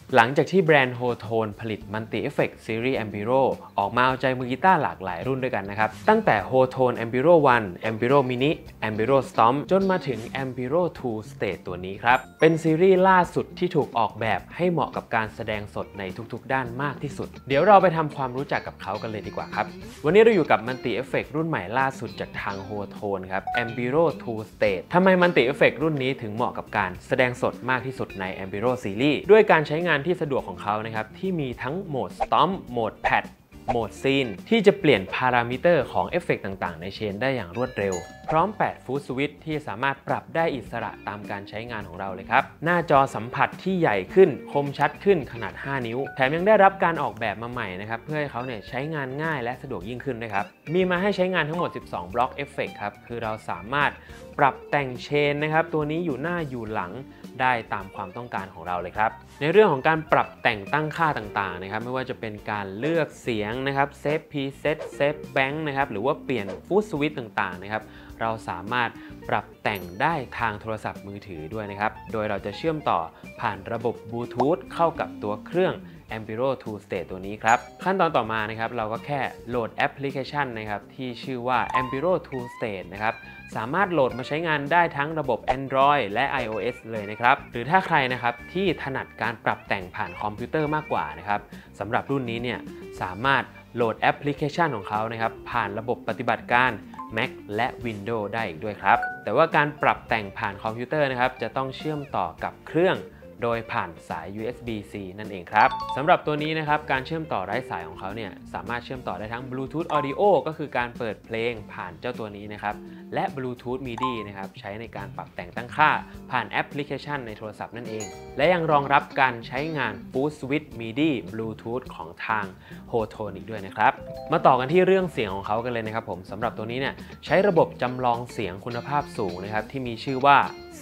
หลังจากที่แบรนด์ Hotone ผลิต Multi Effect Series Ambiro ออกมาเอาใจมือกีตาร์หลากหลายรุ่นด้วยกันนะครับตั้งแต่ Hotone Ambiro 1 Ambiro Mini Ambiro Stomp จนมาถึง Ambiro 2 Stage ตัวนี้ครับเป็นซีรีส์ล่าสุดที่ถูกออกแบบให้เหมาะกับการแสดงสดในทุกๆด้านมากที่สุดเดี๋ยวเราไปทำความรู้จักกับเขากันเลยดีกว่าครับวันนี้เราอยู่กับ Multi Effect รุ่นใหม่ล่าสุดจากทาง Hotone ครับ Ambiro 2 Stage ทำไม Multi Effect รุ่นนี้ถึงเหมาะกับการแสดงสดมากที่สุดใน Ambiro Series ด้วยการใช้งานที่สะดวกของเขานะครับที่มีทั้งโหมด Stomp โหมด Pad โหมด Scene ที่จะเปลี่ยนพารามิเตอร์ของเอฟเฟกต์ต่างๆในเชนได้อย่างรวดเร็วพร้อม8ฟู้ดสวิตช์ที่สามารถปรับได้อิสระตามการใช้งานของเราเลยครับหน้าจอสัมผัสที่ใหญ่ขึ้นคมชัดขึ้นขนาด5นิ้วแถมยังได้รับการออกแบบมาใหม่นะครับเพื่อให้เขาเนี่ยใช้งานง่ายและสะดวกยิ่งขึ้นนะครับมีมาให้ใช้งานทั้งหมด12บล็อกเอฟเฟกต์ครับคือเราสามารถปรับแต่งเชนนะครับตัวนี้อยู่หน้าอยู่หลังได้ตามความต้องการของเราเลยครับในเรื่องของการปรับแต่งตั้งค่าต่างๆนะครับไม่ว่าจะเป็นการเลือกเสียงนะครับเซฟพรีเซตเซฟแบงค์นะครับหรือว่าเปลี่ยนฟู้ดสวิตช์ต่างๆนะครับเราสามารถปรับแต่งได้ทางโทรศัพท์มือถือด้วยนะครับโดยเราจะเชื่อมต่อผ่านระบบบลูทูธเข้ากับตัวเครื่อง Ambiro 2 Stage ตัวนี้ครับขั้นตอนต่อมานะครับเราก็แค่โหลดแอปพลิเคชันนะครับที่ชื่อว่า Ambiro 2 Stage นะครับสามารถโหลดมาใช้งานได้ทั้งระบบ Android และ iOS เลยนะครับหรือถ้าใครนะครับที่ถนัดการปรับแต่งผ่านคอมพิวเตอร์มากกว่านะครับสำหรับรุ่นนี้เนี่ยสามารถโหลดแอปพลิเคชันของเขานะครับผ่านระบบปฏิบัติการ Mac และ Windows ได้อีกด้วยครับแต่ว่าการปรับแต่งผ่านคอมพิวเตอร์นะครับจะต้องเชื่อมต่อกับเครื่องโดยผ่านสาย USB-C นั่นเองครับสำหรับตัวนี้นะครับการเชื่อมต่อไร้สายของเขาเนี่ยสามารถเชื่อมต่อได้ทั้ง Bluetooth Audio ก็คือการเปิดเพลงผ่านเจ้าตัวนี้นะครับและ Bluetooth MIDI นะครับใช้ในการปรับแต่งตั้งค่าผ่านแอปพลิเคชันในโทรศัพท์นั่นเองและยังรองรับการใช้งาน Full Switch MIDI Bluetooth ของทาง Hotone อีกด้วยนะครับมาต่อกันที่เรื่องเสียงของเขากันเลยนะครับผมสำหรับตัวนี้เนี่ยใช้ระบบจำลองเสียงคุณภาพสูงนะครับที่มีชื่อว่า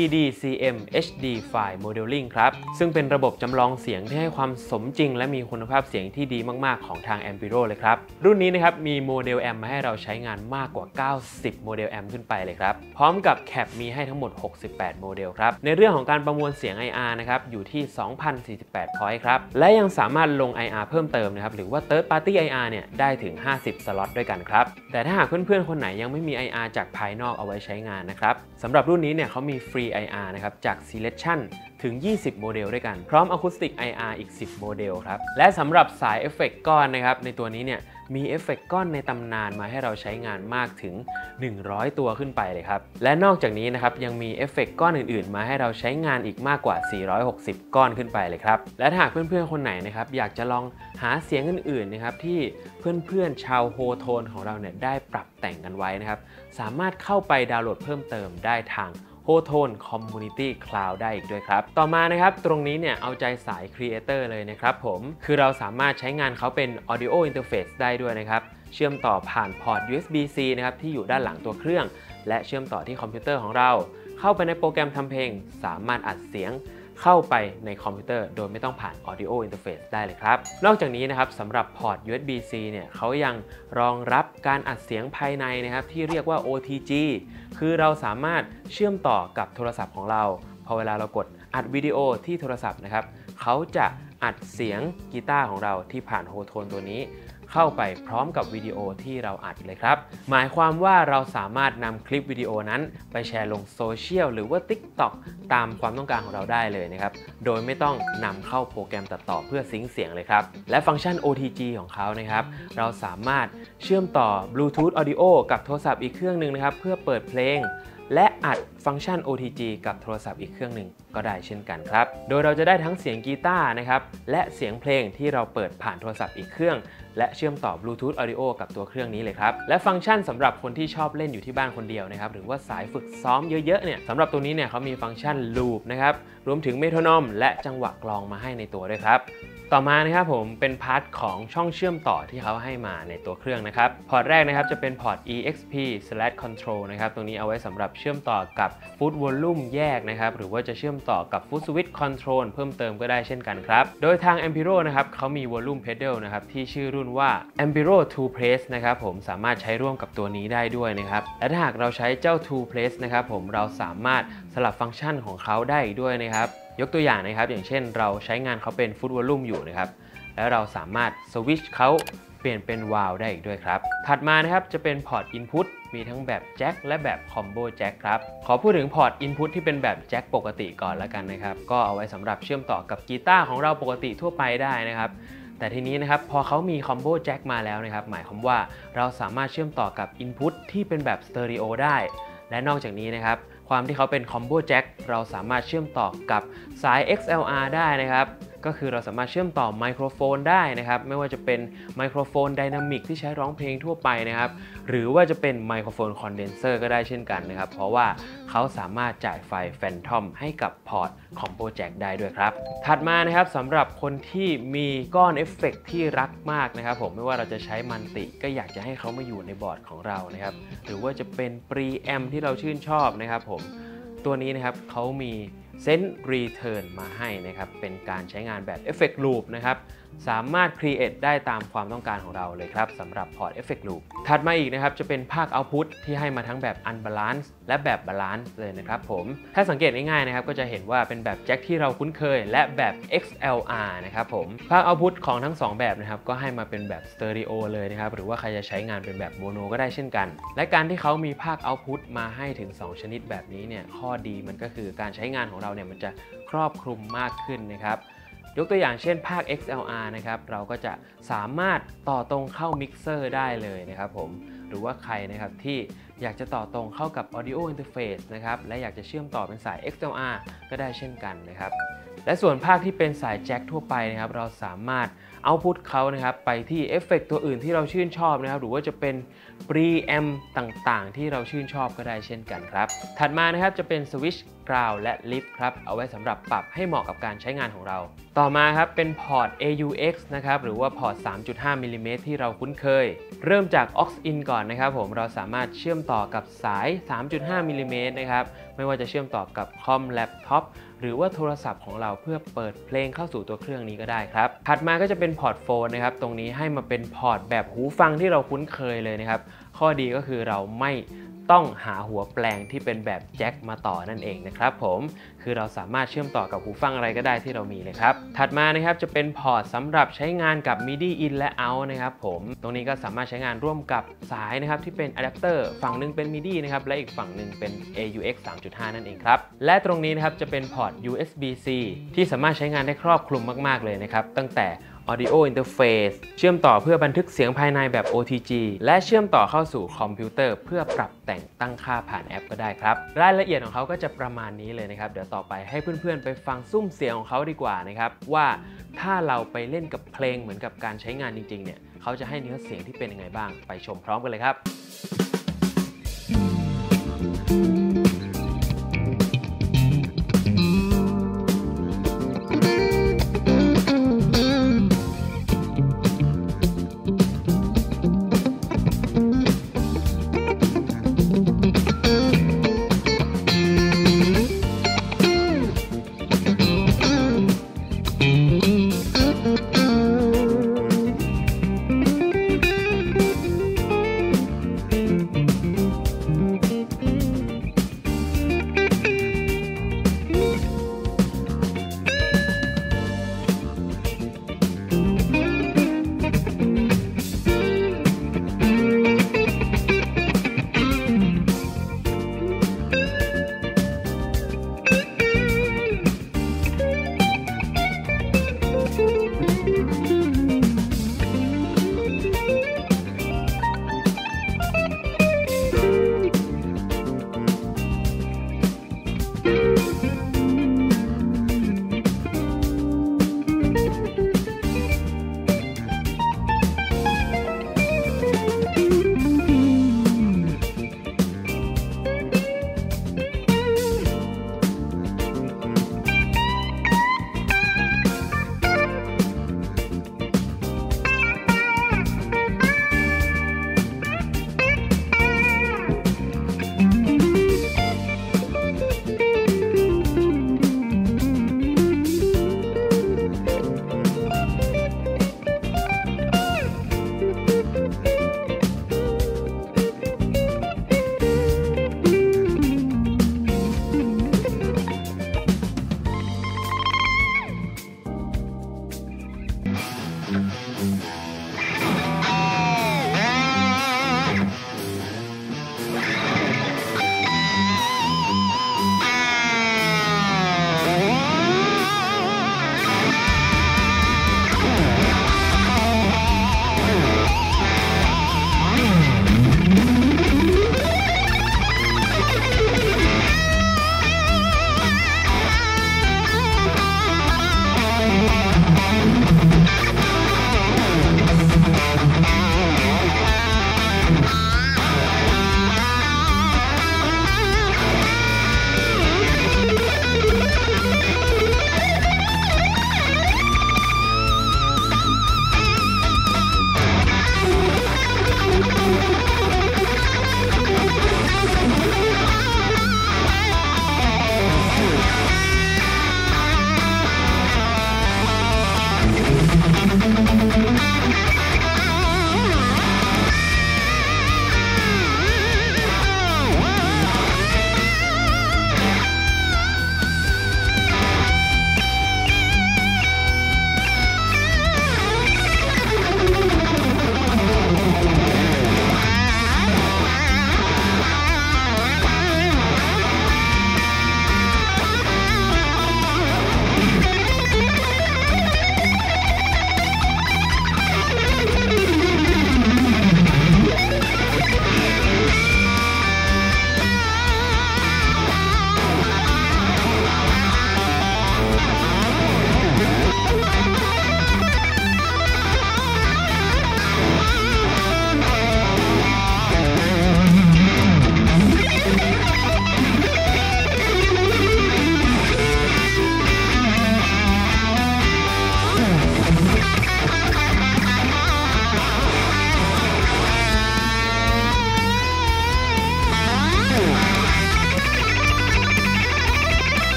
CDCM HD File Modeling ครับซึ่งเป็นระบบจำลองเสียงที่ให้ความสมจริงและมีคุณภาพเสียงที่ดีมากๆของทาง Ambiro เลยครับรุ่นนี้นะครับมีโมเดลแอมมาให้เราใช้งานมากกว่า90โมเดลแอมขึ้นไปเลยครับพร้อมกับแคปมีให้ทั้งหมด68โมเดลครับในเรื่องของการประมวลเสียง IR นะครับอยู่ที่ 2,048 point ครับและยังสามารถลง IR เพิ่มเติมนะครับหรือว่า Third Party IR เนี่ยได้ถึง50สล็อตด้วยกันครับแต่ถ้าหากเพื่อนๆคนไหนยังไม่มี IR จากภายนอกเอาไว้ใช้งานนะครับสำหรับรุ่นนี้เนี่ยเขามีFree IR นะครับจาก Selection ถึง20โมเดลด้วยกันพร้อม Acoustic IR อีก10โมเดลครับและสำหรับสายเอฟเฟกต์ก้อนนะครับในตัวนี้เนี่ยมีเอฟเฟกต์ก้อนในตำนานมาให้เราใช้งานมากถึง100ตัวขึ้นไปเลยครับและนอกจากนี้นะครับยังมีเอฟเฟกต์ก้อนอื่นๆมาให้เราใช้งานอีกมากกว่า460ก้อนขึ้นไปเลยครับและถ้าหากเพื่อนๆคนไหนนะครับอยากจะลองหาเสียงอื่นๆนะครับที่เพื่อนๆชาว Hotone ของเราเนี่ยได้ปรับแต่งกันไว้นะครับสามารถเข้าไปดาวน์โหลดเพิ่มเติมได้ทางHotone Community Cloud ได้อีกด้วยครับต่อมานะครับตรงนี้เนี่ยเอาใจสาย Creator เลยนะครับผมคือเราสามารถใช้งานเขาเป็น Audio Interface ได้ด้วยนะครับเชื่อมต่อผ่านพอร์ต USB-C นะครับที่อยู่ด้านหลังตัวเครื่องและเชื่อมต่อที่คอมพิวเตอร์ของเราเข้าไปในโปรแกรมทำเพลงสามารถอัดเสียงเข้าไปในคอมพิวเตอร์โดยไม่ต้องผ่าน Audio Interface ได้เลยครับนอกจากนี้นะครับสำหรับพอร์ต USB-C เนี่ยเขายังรองรับการอัดเสียงภายในนะครับที่เรียกว่า OTG คือเราสามารถเชื่อมต่อกับโทรศัพท์ของเราพอเวลาเรากดอัดวิดีโอที่โทรศัพท์นะครับเขาจะอัดเสียงกีตาร์ของเราที่ผ่าน Hotone ตัวนี้เข้าไปพร้อมกับวิดีโอที่เราอัดเลยครับหมายความว่าเราสามารถนำคลิปวิดีโอนั้นไปแชร์ลงโซเชียลหรือว่า TikTok ตามความต้องการของเราได้เลยนะครับโดยไม่ต้องนำเข้าโปรแกรมตัดต่อเพื่อซิงค์เสียงเลยครับและฟังก์ชัน OTG ของเขานะครับเราสามารถเชื่อมต่อ Bluetooth Audio กับโทรศัพท์อีกเครื่องหนึ่งนะครับเพื่อเปิดเพลงและอัดฟังก์ชัน OTG กับโทรศัพท์อีกเครื่องหนึ่งก็ได้เช่นกันครับโดยเราจะได้ทั้งเสียงกีตาร์นะครับและเสียงเพลงที่เราเปิดผ่านโทรศัพท์อีกเครื่องและเชื่อมต่อ Bluetooth Audio กับตัวเครื่องนี้เลยครับและฟังก์ชันสำหรับคนที่ชอบเล่นอยู่ที่บ้านคนเดียวนะครับหรือว่าสายฝึกซ้อมเยอะๆเนี่ยสำหรับตัวนี้เนี่ยเขามีฟังก์ชัน Loop นะครับรวมถึงเมโทรโนมและจังหวะกลองมาให้ในตัวด้วยครับต่อมานะครับผมเป็นพาร์ทของช่องเชื่อมต่อที่เขาให้มาในตัวเครื่องนะครับพอร์ตแรกนะครับจะเป็นพอร์ต exp/control นะครับตรงนี้เอาไว้สำหรับเชื่อมต่อกับ Foot Volume แยกนะครับหรือว่าจะเชื่อมต่อกับ Foot Switch Control เพิ่มเติมก็ได้เช่นกันครับโดยทาง Ambiro นะครับเขามี Volume Pedal นะครับที่ชื่อรุ่นว่า Ambiro 2 Place นะครับผมสามารถใช้ร่วมกับตัวนี้ได้ด้วยนะครับและถ้าหากเราใช้เจ้า 2 Place นะครับผมเราสามารถสลับฟังก์ชันของเขาได้อีกด้วยนะครับยกตัวอย่างนะครับอย่างเช่นเราใช้งานเขาเป็นฟุตวอลลุ่มอยู่นะครับแล้วเราสามารถสวิตช์เขาเปลี่ยนเป็นวาล์วได้อีกด้วยครับถัดมานะครับจะเป็นพอร์ต Input มีทั้งแบบแจ็คและแบบคอมโบแจ็คครับขอพูดถึงพอร์ต Input ที่เป็นแบบแจ็คปกติก่อนแล้วกันนะครับก็เอาไว้สำหรับเชื่อมต่อกับกีตาร์ของเราปกติทั่วไปได้นะครับแต่ทีนี้นะครับพอเขามีคอมโบแจ็คมาแล้วนะครับหมายความว่าเราสามารถเชื่อมต่อกับ Input ที่เป็นแบบสเตอริโอได้และนอกจากนี้นะครับความที่เขาเป็นคอมโบแจ็คเราสามารถเชื่อมต่อกับสาย XLR ได้นะครับก็คือเราสามารถเชื่อมต่อไมโครโฟนได้นะครับไม่ว่าจะเป็นไมโครโฟนไดนามิกที่ใช้ร้องเพลงทั่วไปนะครับหรือว่าจะเป็นไมโครโฟนคอนเดนเซอร์ก็ได้เช่นกันนะครับเพราะว่าเขาสามารถจ่ายไฟแฟนทอมให้กับพอร์ตคอมโบแจ็คได้ด้วยครับถัดมานะครับสำหรับคนที่มีก้อนเอฟเฟกต์ที่รักมากนะครับผมไม่ว่าเราจะใช้มันติก็อยากจะให้เขามาอยู่ในบอร์ดของเรานะครับหรือว่าจะเป็นปรีแอมที่เราชื่นชอบนะครับผมตัวนี้นะครับเขามีเซนส์รีเทิร์นมาให้นะครับเป็นการใช้งานแบบเอฟเฟกต์ลูปนะครับสามารถ create ได้ตามความต้องการของเราเลยครับสำหรับพอร์ตเอฟเฟกต์ลูปถัดมาอีกนะครับจะเป็นภาค Output ที่ให้มาทั้งแบบ Unbalance และแบบ Balance เลยนะครับผมถ้าสังเกตง่ายๆนะครับก็จะเห็นว่าเป็นแบบแจ็คที่เราคุ้นเคยและแบบ XLR นะครับผมภาค Output ของทั้ง2แบบนะครับก็ให้มาเป็นแบบสเตอริโอเลยนะครับหรือว่าใครจะใช้งานเป็นแบบโมโนก็ได้เช่นกันและการที่เขามีภาค Output มาให้ถึง2ชนิดแบบนี้เนี่ยข้อดีมันก็คือการใช้งานของเราเนี่ยมันจะครอบคลุมมากขึ้นนะครับยกตัวอย่างเช่นภาค XLR นะครับเราก็จะสามารถต่อตรงเข้ามิกเซอร์ได้เลยนะครับผมหรือว่าใครนะครับที่อยากจะต่อตรงเข้ากับ Audio Interface นะครับและอยากจะเชื่อมต่อเป็นสาย XLR ก็ได้เช่นกันนะครับและส่วนภาคที่เป็นสายแจ็คทั่วไปนะครับเราสามารถเอาพุทเขานะครับไปที่เอฟเฟกต์ตัวอื่นที่เราชื่นชอบนะครับหรือว่าจะเป็นปรีแอมต่างๆที่เราชื่นชอบก็ได้เช่นกันครับถัดมานะครับจะเป็นสวิตช์กราวและลิฟต์ครับเอาไว้สำหรับปรับให้เหมาะกับการใช้งานของเราต่อมาครับเป็นพอร์ต AUX นะครับหรือว่าพอร์ต 3.5 มิลลิเมตรที่เราคุ้นเคยเริ่มจาก aux in ก่อนนะครับผมเราสามารถเชื่อมต่อกับสาย 3.5 มิลลิเมตรนะครับไม่ว่าจะเชื่อมต่อกับคอมแล็ปท็อปหรือว่าโทรศัพท์ของเราเพื่อเปิดเพลงเข้าสู่ตัวเครื่องนี้ก็ได้ครับถัดมาก็จะเป็นพอร์ตโฟนนะครับตรงนี้ให้มาเป็นพอร์ตแบบหูฟังที่เราคุ้นเคยเลยนะครับข้อดีก็คือเราไม่ต้องหาหัวแปลงที่เป็นแบบแจ็คมาต่อนั่นเองนะครับผมคือเราสามารถเชื่อมต่อกับหูฟังอะไรก็ได้ที่เรามีเลยครับถัดมานะครับจะเป็นพอร์ตสำหรับใช้งานกับ MIDI in และ out นะครับผมตรงนี้ก็สามารถใช้งานร่วมกับสายนะครับที่เป็นอะแดปเตอร์ฝั่งหนึ่งเป็น MIDI นะครับและอีกฝั่งหนึ่งเป็น AUX 3.5 นั่นเองครับและตรงนี้นะครับจะเป็นพอร์ต USB-C ที่สามารถใช้งานได้ครอบคลุมมากๆเลยนะครับตั้งแต่Audio Interface เชื่อมต่อเพื่อบันทึกเสียงภายในแบบ OTG และเชื่อมต่อเข้าสู่คอมพิวเตอร์เพื่อปรับแต่งตั้งค่าผ่านแอปก็ได้ครับรายละเอียดของเขาก็จะประมาณนี้เลยนะครับเดี๋ยวต่อไปให้เพื่อนๆไปฟังซุ้มเสียงของเขาดีกว่านะครับว่าถ้าเราไปเล่นกับเพลงเหมือนกับการใช้งานจริงๆเนี่ยเขาจะให้เนื้อเสียงที่เป็นยังไงบ้างไปชมพร้อมกันเลยครับ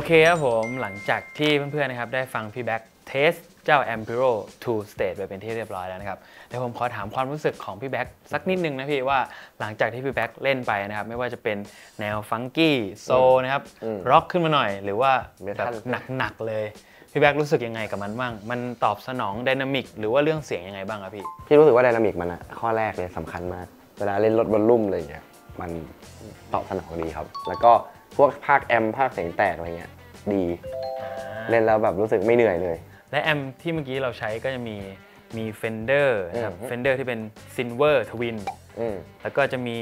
เคครับผมหลังจากที่เพื่อนๆนะครับได้ฟังพี่แบ็กเทสเจ้า Ampero 2 Stage ไปเป็นที่เรียบร้อยแล้วนะครับเดี๋ยวผมขอถามความรู้สึกของพี่แบ็กสักนิดนึงนะพี่ว่าหลังจากที่พี่แบ็กเล่นไปนะครับไม่ว่าจะเป็นแนวฟังกี้โซนะครับร็อกขึ้นมาหน่อยหรือว่าแบบหนักๆเลยพี่แบ็กรู้สึกยังไงกับมันบ้างมันตอบสนองไดนามิกหรือว่าเรื่องเสียงยังไงบ้างครับพี่รู้สึกว่าไดนามิกมันอะข้อแรกเลยสำคัญมากเวลาเล่นลดวอลลุ่มอะไรอย่างเงี้ยมันตอบสนองดีครับแล้วก็พวกภาคแอมภาคเสียงแตกอะไรเงี้ยดีเล่นแล้วแบบรู้สึกไม่เหนื่อยเลยและแอมที่เมื่อกี้เราใช้ก็จะมี Fender นะครับ Fender ที่เป็น Silver Twin แล้วก็จะมี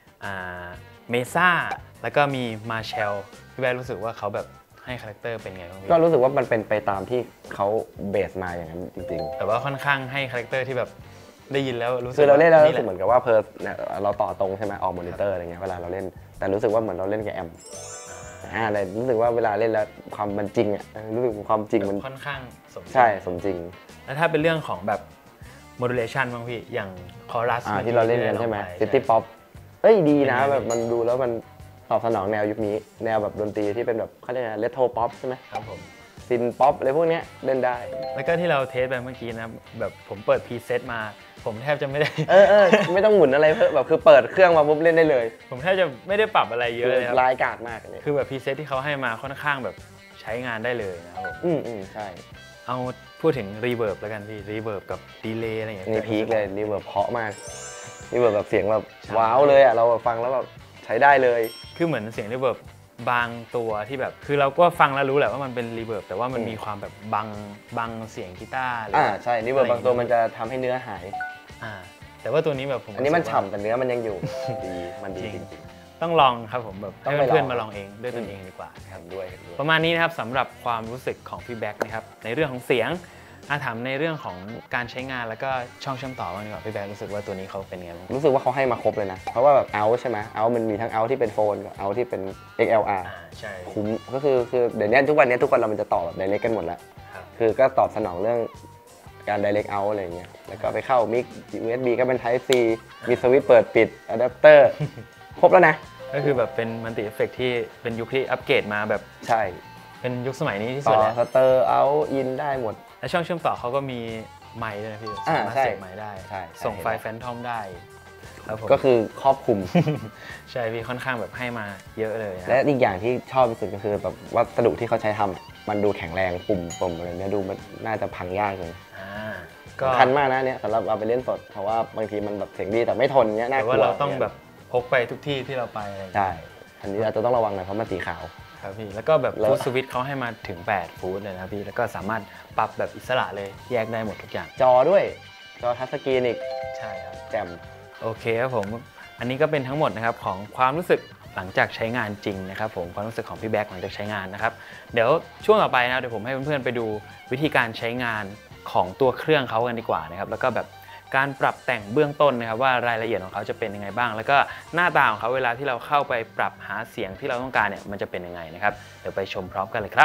Mesa แล้วก็มี Marshall พี่แบร์รู้สึกว่าเขาแบบให้คาแรคเตอร์เป็นไงบ้างก็รู้สึกว่ามันเป็นไปตามที่เขาเบสมาอย่างนั้นจริงๆแต่ว่าค่อนข้างให้คาแรคเตอร์ที่แบบได้ยินแล้วรู้สึกคือเราเล่นแล้วรู้สึกเหมือนกับว่าเราต่อตรงใช่ไหมออกมอนิเตอร์อะไรเงี้ยเวลาเราเล่นแต่รู้สึกว่าเหมือนเราเล่นกับแอมอะไรรู้สึกว่าเวลาเล่นแล้วความมันจริงอ่ะรู้สึกความจริงมันค่อนข้างสมจริงใช่สมจริงแล้วถ้าเป็นเรื่องของแบบ modulation บ้างพี่อย่างคอรัสที่เราเล่นกันใช่ไหม City Pop ดีนะแบบมันดูแล้วมันตอบสนองแนวยุคนี้แนวแบบดนตรีที่เป็นแบบเขาเรียกอะไรเรโทรป๊อปใช่ไหมครับผมซินป๊อปอะไรพวกนี้เล่นได้แล้วก็ที่เราเทสไปเมื่อกี้นะแบบผมเปิดพรีเซตมาผมแทบจะไม่ได้ไม่ต้องหมุนอะไรเพิ่มแบบคือเปิดเครื่องมาปุ๊บเล่นได้เลยผมแทบจะไม่ได้ปรับอะไรเยอะเลยครับรายการมากเลยคือแบบพรีเซตที่เขาให้มาค่อนข้างแบบใช้งานได้เลยนะครับผมใช่เอาพูดถึงรีเวิร์บแล้วกันพี่รีเวิร์บกับดีเลย์อะไรอย่างเงี้ยนี่พีคเลยรีเวิร์บเพาะมากรีเวิร์บแบบเสียงแบบว้าวเลยอ่ะเราฟังแล้วแบบใช้ได้เลยคือเหมือนเสียงรีเวิร์บบางตัวที่แบบคือเราก็ฟังแล้วรู้แหละว่ามันเป็นรีเวิร์บแต่ว่ามันมีความแบบบังเสียงกีตาร์ใช่รีเวิร์บบางตัวมันจะทำให้เนื้อหายแต่ว่าตัวนี้แบบผมอันนี้มันฉ่ำแต่เนื้อมันยังอยู่ดีมันดีจริงๆต้องลองครับผมแบบให้เพื่อนมาลองเองด้วยตนเองดีกว่าครับด้วยประมาณนี้นะครับสำหรับความรู้สึกของพี่แบ็กนะครับในเรื่องของเสียงถามในเรื่องของการใช้งานแล้วก็ช่องเชื่อมต่อบ้างดีกว่าพี่แบ็กรู้สึกว่าตัวนี้เขาเป็นไงบ้างรู้สึกว่าเขาให้มาครบเลยนะเพราะว่าแบบเอาใช่ไหมเอามันมีทั้งเอาที่เป็นโฟนกับเอาที่เป็น XLR ใช่คุ้มก็คือเดี๋ยวนี้ทุกวันเรามันจะต่อแบบไดเรกกันหมดแล้วคือก็ตอบสนองเรื่องการ direct out อะไรเงี้ยแล้วก็ไปเข้ามิก USB ก็เป็น Type C มีสวิตช์เปิดปิดอะแดปเตอร์ครบแล้วนะก็คือแบบเป็นมัลติเอฟเฟกที่เป็นยุคที่อัปเกรดมาแบบใช่เป็นยุคสมัยนี้ที่สุดแล้วสเตอร์เอาอินได้หมดและช่องเชื่อมต่อเขาก็มีไมค์ด้วยนะพี่สามารถเสียบไมค์ได้ส่งไฟล์แฟนทอมได้ก็คือครอบคลุมใช่พี่ค่อนข้างแบบให้มาเยอะเลยและอีกอย่างที่ชอบที่สุดก็คือแบบวัสดุที่เขาใช้ทำมันดูแข็งแรงปุ่มอะไรเนี้ยดูมันน่าจะพังยากเลยสำคัญมากนะเนี่ยสำหรับเอาไปเล่นสดเพราะว่าบางทีมันแบบเสียงดีแต่ไม่ทนเนี้ยน่ากลัวแต่ว่าเราต้องแบบพกไปทุกที่ที่เราไปใช่อันนี้อาจจะต้องระวังหน่อยเพราะมันสีขาวครับพี่แล้วก็แบบฟูดสวิตช์เขาให้มาถึง8ฟูดเลยนะพี่แล้วก็สามารถปรับแบบอิสระเลยแยกได้หมดทุกอย่างจอด้วยจอทัชสกรีนอีกใช่ครับแจ่มโอเคครับผมอันนี้ก็เป็นทั้งหมดนะครับของความรู้สึกหลังจากใช้งานจริงนะครับผมความรู้สึกของพี่แบ็กหลังจากใช้งานนะครับเดี๋ยวช่วงต่อไปนะเดี๋ยวผมให้เพื่อนๆไปดูวิธีการใช้งานของตัวเครื่องเขากันดีกว่านะครับแล้วก็แบบการปรับแต่งเบื้องต้นนะครับว่ารายละเอียดของเขาจะเป็นยังไงบ้างแล้วก็หน้าตาของเขาเวลาที่เราเข้าไปปรับหาเสียงที่เราต้องการเนี่ยมันจะเป็นยังไงนะครับเดี๋ยวไปชมพร้อมกันเลยครับ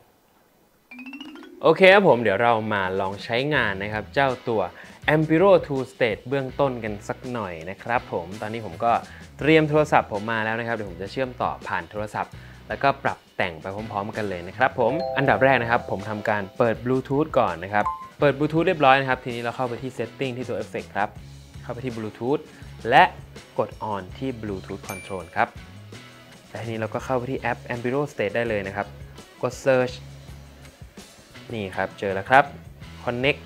โอเคครับผมเดี๋ยวเรามาลองใช้งานนะครับเจ้าตัว Ampero 2 Stage เบื้องต้นกันสักหน่อยนะครับผมตอนนี้ผมก็เตรียมโทรศัพท์ผมมาแล้วนะครับเดี๋ยวผมจะเชื่อมต่อผ่านโทรศัพท์แล้วก็ปรับแต่งไปพร้อมๆกันเลยนะครับผมอันดับแรกนะครับผมทำการเปิดบลูทูธก่อนนะครับเปิดบลูทูธเรียบร้อยนะครับทีนี้เราเข้าไปที่ Setting ที่ตัว Effect ครับเข้าไปที่บลูทูธและกด On ที่ Bluetooth Control ครับและทีนี้เราก็เข้าไปที่แอป Ampero Stage ได้เลยนะครับกด Search นี่ครับเจอแล้วครับ Connect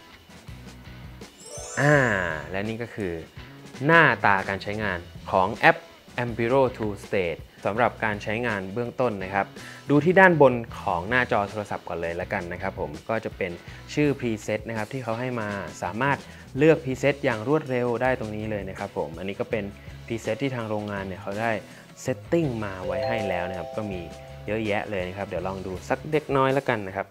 และนี่ก็คือหน้าตาการใช้งานของแอป Ampero 2 Stage สำหรับการใช้งานเบื้องต้นนะครับดูที่ด้านบนของหน้าจอโทรศัพท์ก่อนเลยละกันนะครับผมก็จะเป็นชื่อ Preset นะครับที่เขาให้มาสามารถเลือก Preset อย่างรวดเร็วได้ตรงนี้เลยนะครับผมอันนี้ก็เป็น Preset ที่ทางโรงงานเนี่ยเขาได้ Setting มาไว้ให้แล้วนะครับก็มีเยอะแยะเลยนะครับเดี๋ยวลองดูสักเล็กน้อยละกันนะครับ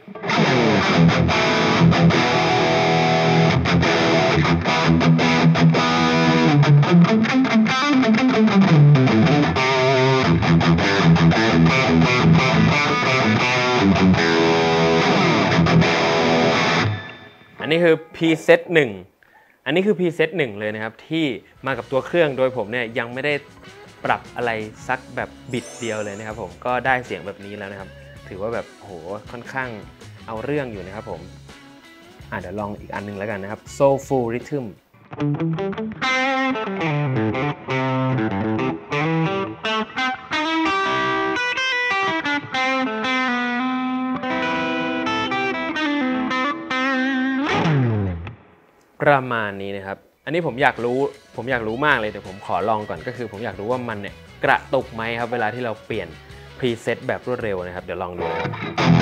อันนี้คือ preset 1 อันนี้คือ preset 1เลยนะครับที่มากับตัวเครื่องโดยผมเนี่ยยังไม่ได้ปรับอะไรสักแบบบิดเดียวเลยนะครับผมก็ได้เสียงแบบนี้แล้วนะครับถือว่าแบบโหค่อนข้างเอาเรื่องอยู่นะครับผมเดี๋ยวลองอีกอันนึงแล้วกันนะครับ Soulful Rhythm ประมาณนี้นะครับอันนี้ผมอยากรู้มากเลยแต่ผมขอลองก่อนก็คือผมอยากรู้ว่ามันเนี่ยกระตุกไหมครับเวลาที่เราเปลี่ยนพรีเซตแบบรวดเร็วนะครับเดี๋ยวลองดูนะครับ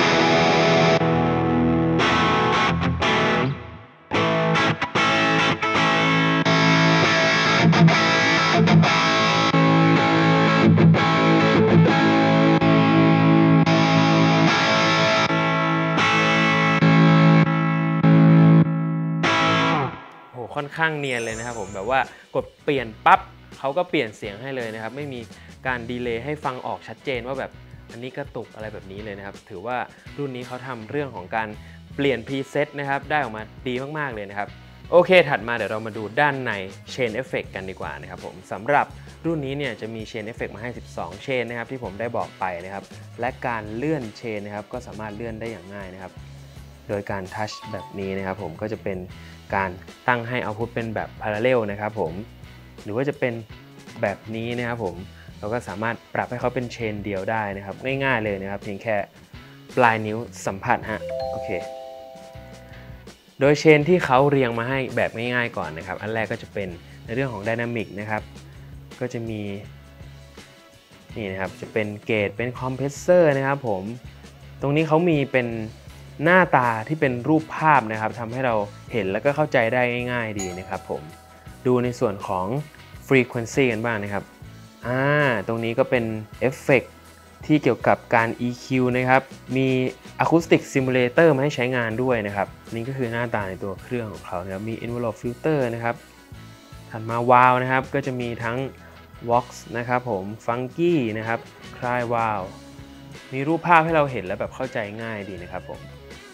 ค่อนข้างเนียนเลยนะครับผมแบบว่ากดเปลี่ยนปั๊บเขาก็เปลี่ยนเสียงให้เลยนะครับไม่มีการดีเลย์ให้ฟังออกชัดเจนว่าแบบอันนี้กระตุกอะไรแบบนี้เลยนะครับถือว่ารุ่นนี้เขาทำเรื่องของการเปลี่ยนพรีเซตนะครับได้ออกมาดีมากๆเลยนะครับโอเคถัดมาเดี๋ยวเรามาดูด้านใน Chain Effect กันดีกว่านะครับผมสำหรับรุ่นนี้เนี่ยจะมี Chain Effect มาให้12 Chain นะครับที่ผมได้บอกไปนะครับและการเลื่อน Chain นะครับก็สามารถเลื่อนได้อย่างง่ายนะครับโดยการทัชแบบนี้นะครับผมก็จะเป็นการตั้งให้เอาพุทเป็นแบบ parallel นะครับผมหรือว่าจะเป็นแบบนี้นะครับผมเราก็สามารถปรับให้เขาเป็นเชนเดียวได้นะครับง่ายๆเลยนะครับเพียงแค่ปลายนิ้วสัมผัสฮะโอเคโดยเชนที่เขาเรียงมาให้แบบง่ายๆก่อนนะครับอันแรกก็จะเป็นในเรื่องของ Dynamic นะครับก็จะมีนี่นะครับจะเป็นเกจเป็นคอมเพรสเซอร์นะครับผมตรงนี้เขามีเป็นหน้าตาที่เป็นรูปภาพนะครับทำให้เราเห็นแล้วก็เข้าใจได้ง่ายๆดีนะครับผมดูในส่วนของ Frequency กันบ้างนะครับตรงนี้ก็เป็นเอฟเฟกต์ที่เกี่ยวกับการ EQ นะครับมี Acoustic Simulator มาให้ใช้งานด้วยนะครับนี่ก็คือหน้าตาในตัวเครื่องของเขานะครับมี Envelope Filter นะครับถัดมา Wow นะครับก็จะมีทั้ง Vox นะครับผม Funky นะครับ Cry Wow มีรูปภาพให้เราเห็นแล้วแบบเข้าใจง่ายดีนะครับผม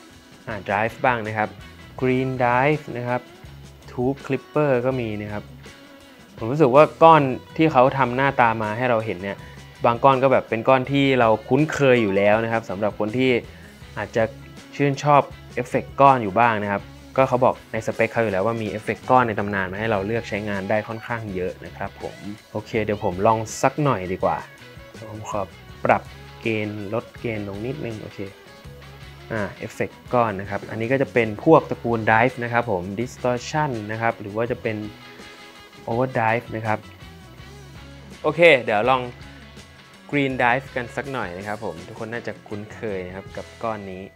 Drive บ้างนะครับ Green Drive นะครับ Tube Clipper ก็มีนะครับผมรู้สึกว่าก้อนที่เขาทำหน้าตามาให้เราเห็นเนี่ยบางก้อนก็แบบเป็นก้อนที่เราคุ้นเคยอยู่แล้วนะครับสำหรับคนที่อาจจะชื่นชอบเอฟเฟกต์ก้อนอยู่บ้างนะครับก็เขาบอกในสเปคเขาอยู่แล้วว่ามีเอฟเฟกต์ก้อนในตำนานมาให้เราเลือกใช้งานได้ค่อนข้างเยอะนะครับผมโอเคเดี๋ยวผมลองสักหน่อยดีกว่าผมขอปรับเกณฑ์ลดเกณฑ์ลงนิดนึงโอเคเอฟเฟกต์ก้อนนะครับอันนี้ก็จะเป็นพวกตระกูล Dive นะครับผม Distortion นะครับหรือว่าจะเป็น Overdrive นะครับโอเคเดี๋ยวลอง Green Dive กันสักหน่อยนะครับผมทุกคนน่าจะคุ้นเคยนะครับกับก้อนนี้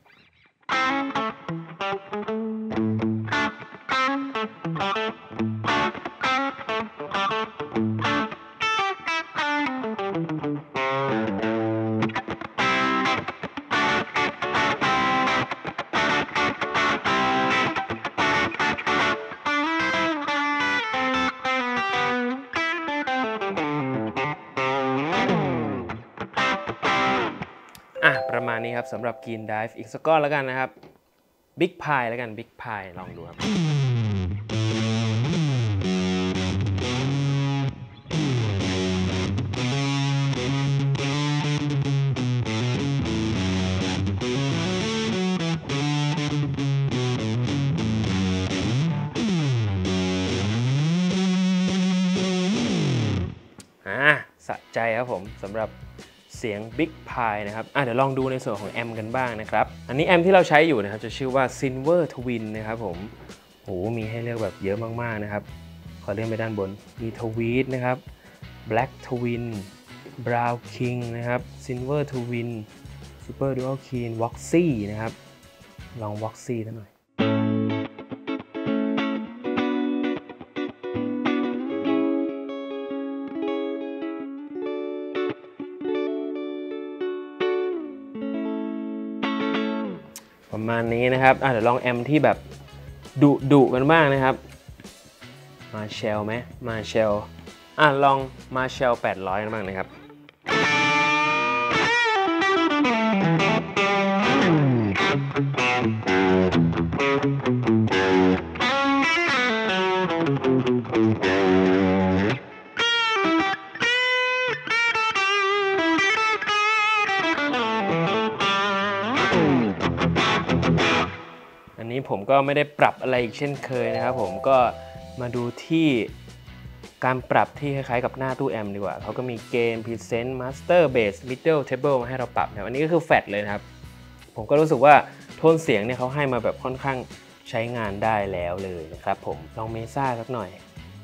ประมาณนี้ครับสำหรับ Green Dive อีกสักก้อนแล้วกันนะครับ Big Pie แล้วกัน Big Pie ลองดูครับสะใจครับผมสำหรับเสียง Big Pie นะครับเดี๋ยวลองดูในส่วนของแอมกันบ้างนะครับอันนี้แอมที่เราใช้อยู่นะครับจะชื่อว่า Silver Twin นะครับผมมีให้เลือกแบบเยอะมากๆนะครับขอเลื่อนไปด้านบนมี Tweed นะครับ Black Twin Brown King นะครับ Silver Twin Super Dual Keen Voxy นะครับลอง Voxy ซะหน่อยประมาณนี้นะครับเดี๋ยวลองแอมที่แบบดุกันบ้างนะครับมาเชลไหมมาเชลลองมาเชล800กันบ้างนะครับนี้ผมก็ไม่ได้ปรับอะไรอีกเช่นเคยนะครับผมก็มาดูที่การปรับที่คล้ายๆกับหน้าตู้แอมดีกว่าเขาก็มีเกณฑ์ Present Master Bass Middle Table มาให้เราปรับนะครับอันนี้ก็คือแฟลตเลยนะครับผมก็รู้สึกว่าโทนเสียงเนี่ยเขาให้มาแบบค่อนข้างใช้งานได้แล้วเลยนะครับผมลองเมซ่าสักหน่อย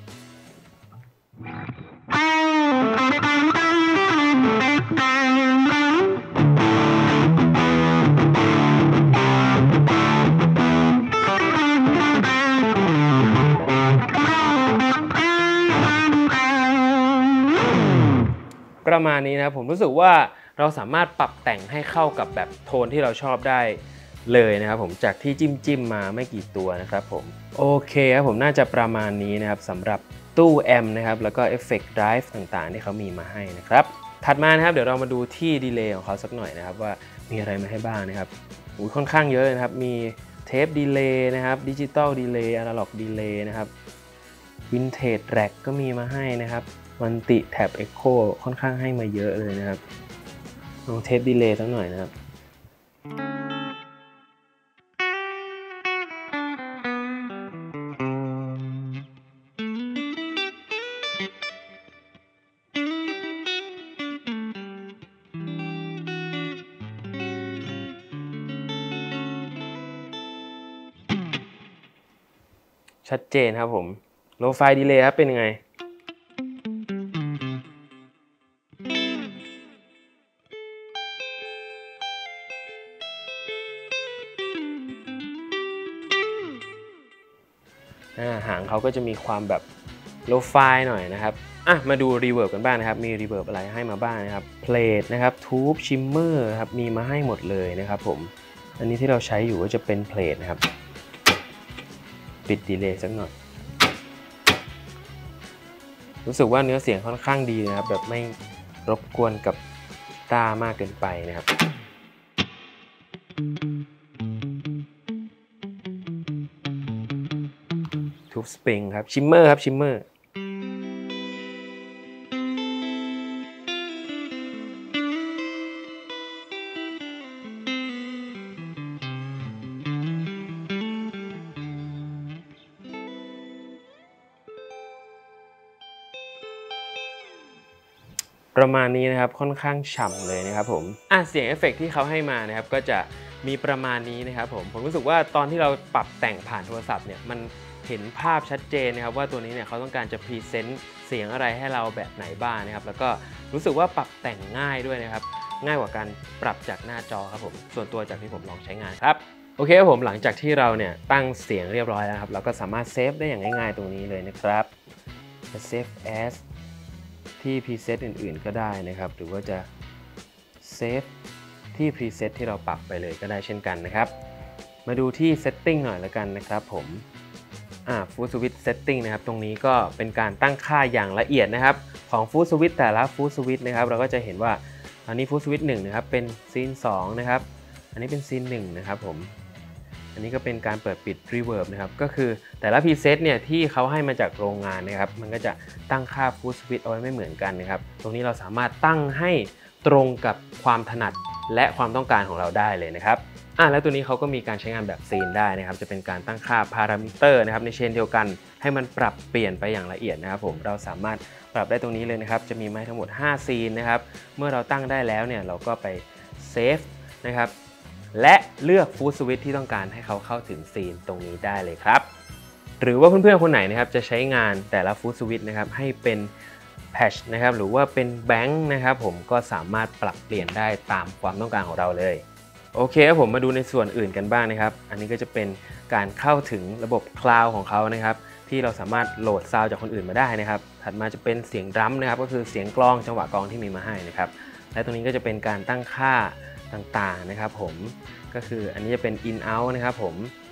ประมาณนี้นะครับผมรู้สึกว่าเราสามารถปรับแต่งให้เข้ากับแบบโทนที่เราชอบได้เลยนะครับผมจากที่จิ้มมาไม่กี่ตัวนะครับผมโอเคครับผมน่าจะประมาณนี้นะครับสำหรับตู้แอมนะครับแล้วก็เอฟเฟกต์ไดรฟ์ต่างๆที่เขามีมาให้นะครับถัดมานะครับเดี๋ยวเรามาดูที่ดีเลย์ของเขาสักหน่อยนะครับว่ามีอะไรมาให้บ้างนะครับค่อนข้างเยอะเลยนะครับมีเทปดีเลย์นะครับดิจิตอลดีเลย์อะนาล็อกดีเลย์นะครับวินเทจแร็กก็มีมาให้นะครับมันติแท็บเอ็กโคค่อนข้างให้มาเยอะเลยนะครับลองเทปดีเลย์สักหน่อยนะครับชัดเจนครับผมโลไฟดีเลย์ครับเป็นยังไงหางเขาก็จะมีความแบบโลไฟหน่อยนะครับมาดูรีเวิร์บกันบ้างนะครับมีรีเวิร์บอะไรให้มาบ้างนะครับเพลทนะครับทูบชิมเมอร์ครับมีมาให้หมดเลยนะครับผมอันนี้ที่เราใช้อยู่ก็จะเป็นเพลทนะครับปิดดีเลย์สักหน่อยรู้สึกว่าเนื้อเสียงค่อนข้างดีนะครับแบบไม่รบกวนกับตามากเกินไปนะครับทูบสปริงครับชิมเมอร์ครับชิมเมอร์ประมาณนี้นะครับค่อนข้างฉ่ำเลยนะครับผมเสียงเอฟเฟกต์ที่เขาให้มานะครับก็จะมีประมาณนี้นะครับผมรู้สึกว่าตอนที่เราปรับแต่งผ่านโทรศัพท์เนี่ยมันเห็นภาพชัดเจนนะครับว่าตัวนี้เนี่ยเขาต้องการจะพรีเซนต์เสียงอะไรให้เราแบบไหนบ้างนะครับแล้วก็รู้สึกว่าปรับแต่งง่ายด้วยนะครับง่ายกว่าการปรับจากหน้าจอครับผมส่วนตัวจากที่ผมลองใช้งานครับโอเคครับผมหลังจากที่เราเนี่ยตั้งเสียงเรียบร้อยแล้วครับเราก็สามารถเซฟได้อย่างง่ายๆตรงนี้เลยนะครับจะเซฟแอสที่พรีเซตอื่นๆก็ได้นะครับหรือว่าจะเซฟที่พรีเซตที่เราปรับไปเลยก็ได้เช่นกันนะครับมาดูที่ Setting หน่อยละกันนะครับผมFull Switch Setting นะครับตรงนี้ก็เป็นการตั้งค่าอย่างละเอียดนะครับของ Full Switch แต่ละ Full Switch นะครับเราก็จะเห็นว่าอันนี้ Full Switch 1นะครับเป็นซีน2นะครับอันนี้เป็นซีน1นะครับผมอันนี้ก็เป็นการเปิดปิด Reverb นะครับก็คือแต่ละพรีเซตเนี่ยที่เขาให้มาจากโรงงานนะครับมันก็จะตั้งค่า Full Switch เอาไว้ไม่เหมือนกันนะครับตรงนี้เราสามารถตั้งให้ตรงกับความถนัดและความต้องการของเราได้เลยนะครับแล้วตัวนี้เขาก็มีการใช้งานแบบซีนได้นะครับจะเป็นการตั้งค่าพารามิเตอร์นะครับในเชนเดียวกันให้มันปรับเปลี่ยนไปอย่างละเอียดนะครับผมเราสามารถปรับได้ตรงนี้เลยนะครับจะมีมาทั้งหมด5ซีนนะครับเมื่อเราตั้งได้แล้วเนี่ยเราก็ไปเซฟนะครับและเลือกฟู้ดสวิตช์ที่ต้องการให้เขาเข้าถึงซีนตรงนี้ได้เลยครับหรือว่าเพื่อนๆคนไหนนะครับจะใช้งานแต่ละฟู้ดสวิตช์นะครับให้เป็นแพทช์นะครับหรือว่าเป็นแบงค์นะครับผมก็สามารถปรับเปลี่ยนได้ตามความต้องการของเราเลยโอเคครับผมมาดูในส่วนอื่นกันบ้างนะครับอันนี้ก็จะเป็นการเข้าถึงระบบคลาวด์ของเขานะครับที่เราสามารถโหลดซาวด์จากคนอื่นมาได้นะครับถัดมาจะเป็นเสียงดรัมนะครับก็คือเสียงกลองจังหวะกลองที่มีมาให้นะครับและตรงนี้ก็จะเป็นการตั้งค่าต่างๆนะครับผมก็คืออันนี้จะเป็น in out นะครับผม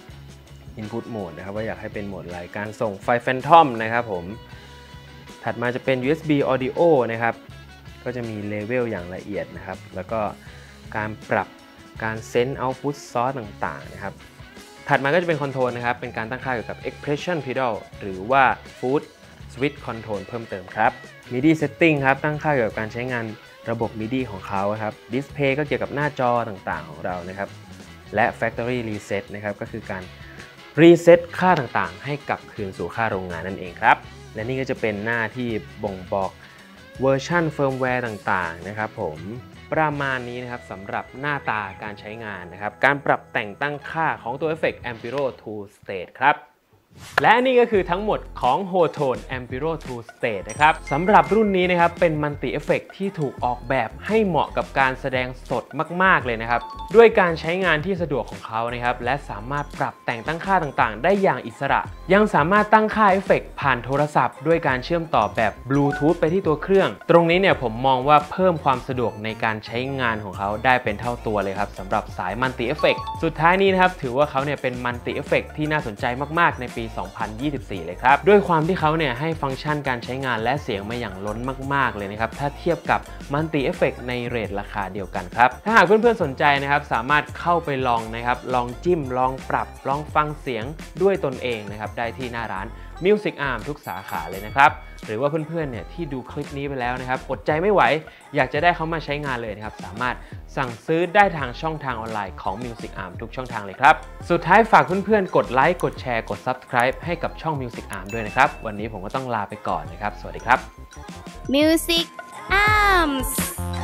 input mode นะครับว่าอยากให้เป็นโหมดอะไรการส่งไฟ Phantom นะครับผมถัดมาจะเป็น USB audio นะครับก็จะมีเลเวลอย่างละเอียดนะครับแล้วก็การปรับการเซนส์ output source ต่างๆนะครับถัดมาก็จะเป็นคอนโทรลนะครับเป็นการตั้งค่าเกี่ยวกับ expression pedal หรือว่า foot switch control เพิ่มเติมครับ MIDI setting ครับตั้งค่าเกี่ยวกับการใช้งานระบบ MIDI ของเขาครับ display ก็เกี่ยวกับหน้าจอต่างๆของเรานะครับและ factory reset นะครับก็คือการรีเซ็ตค่าต่างๆให้กลับคืนสู่ค่าโรงงานนั่นเองครับและนี่ก็จะเป็นหน้าที่บ่งบอกเวอร์ชันเฟิร์มแวร์ต่างๆนะครับผมประมาณนี้นะครับสำหรับหน้าตาการใช้งานนะครับการปรับแต่งตั้งค่าของตัวเอฟเฟกต์ Ampero 2 State ครับและนี่ก็คือทั้งหมดของ Hotone Ampero 2 State นะครับสำหรับรุ่นนี้นะครับเป็นมัลติเอฟเฟกต์ที่ถูกออกแบบให้เหมาะกับการแสดงสดมากๆเลยนะครับด้วยการใช้งานที่สะดวกของเขานะครับและสามารถปรับแต่งตั้งค่าต่างๆได้อย่างอิสระยังสามารถตั้งค่าเอฟเฟกต์ผ่านโทรศัพท์ด้วยการเชื่อมต่อแบบบลูทูธไปที่ตัวเครื่องตรงนี้เนี่ยผมมองว่าเพิ่มความสะดวกในการใช้งานของเขาได้เป็นเท่าตัวเลยครับสำหรับสายมัลติเอฟเฟกต์สุดท้ายนี้นะครับถือว่าเขาเนี่ยเป็นมัลติเอฟเฟกต์ที่น่าสนใจมากๆในปี 2024 เลยครับด้วยความที่เขาเนี่ยให้ฟังก์ชันการใช้งานและเสียงมาอย่างล้นมากๆเลยนะครับถ้าเทียบกับมัลติเอฟเฟกต์ในเรทราคาเดียวกันครับถ้าหากเพื่อนๆสนใจนะครับสามารถเข้าไปลองนะครับลองจิ้มลองปรับลองฟังเสียงด้วยตนเองนะครับได้ที่หน้าร้าน Music Arm ทุกสาขาเลยนะครับหรือว่าเพื่อนๆเนี่ยที่ดูคลิปนี้ไปแล้วนะครับอดใจไม่ไหวอยากจะได้เขามาใช้งานเลยนะครับสามารถสั่งซื้อได้ทางช่องทางออนไลน์ของ Music Arm ทุกช่องทางเลยครับสุดท้ายฝากเพื่อนๆกดไลค์กดแชร์กด Subscribe ให้กับช่อง Music Arm ด้วยนะครับวันนี้ผมก็ต้องลาไปก่อนนะครับสวัสดีครับ Music Arms